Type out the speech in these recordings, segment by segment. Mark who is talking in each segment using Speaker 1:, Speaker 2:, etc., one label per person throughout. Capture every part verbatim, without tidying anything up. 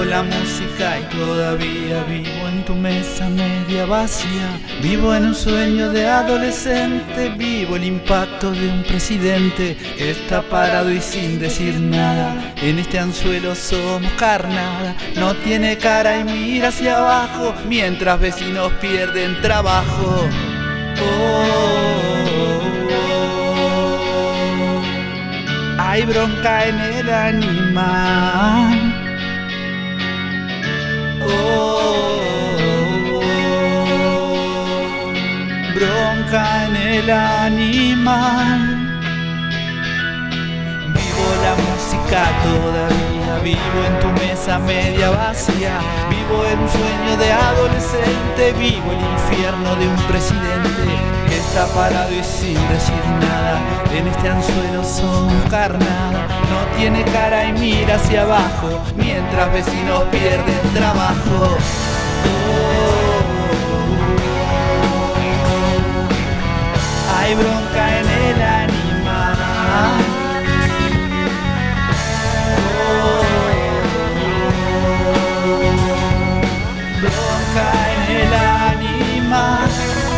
Speaker 1: la música y todavía vivo en tu mesa media vacía. Vivo en un sueño de adolescente, vivo el impacto de un presidente que está parado y sin decir nada. En este anzuelo somos carnada, no tiene cara y mira hacia abajo mientras vecinos pierden trabajo. Oh, oh, oh. Hay bronca en el animal. Oh, oh, oh. Bronca en el animal. Vivo la música todavía, vivo en tu mesa media vacía. Vivo en un sueño de adolescente, vivo el infierno de un presidente que está parado y sin decir nada. En este anzuelo somos carnada, no tiene cara y mira hacia abajo mientras vecinos pierden trabajo. Oh, hay bronca en el animal. Bronca en el animal.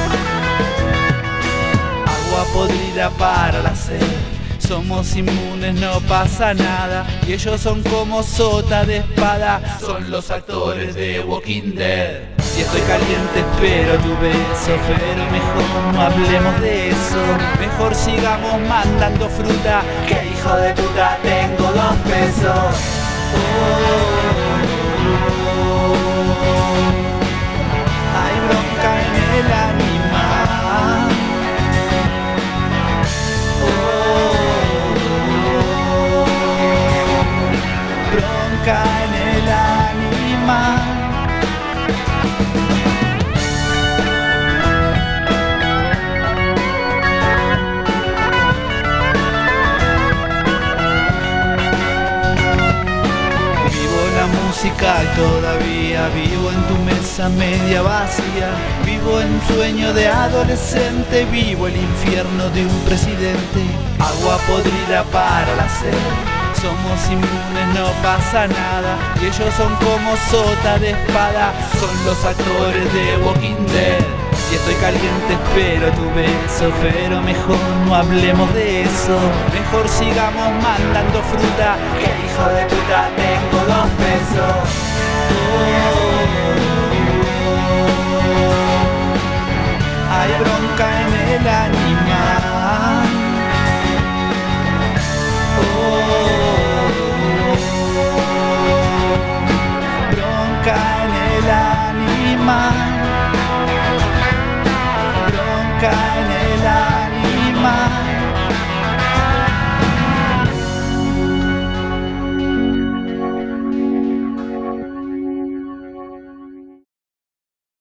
Speaker 1: Agua podrida para la sed. Somos inmunes, no pasa nada. Y ellos son como sota de espada. Son los actores de Walking Dead. Si estoy caliente espero tu beso, pero mejor no hablemos de eso. Mejor sigamos mandando fruta, que hijo de puta tengo dos pesos. Oh, hay bronca en el animal. Oh, bronca en el animal. Música todavía vivo en tu mesa media vacía. Vivo en un sueño de adolescente, vivo el infierno de un presidente. Agua podrida para la sed. Somos inmunes, no pasa nada. Y ellos son como sota de espada. Son los actores de Walking Dead. Si estoy caliente espero tu beso, pero mejor no hablemos de eso. Mejor sigamos mandando fruta, que hijo de puta tengo dos pesos. Oh, hay bronca en el animal. Oh, bronca en el animal. Bronca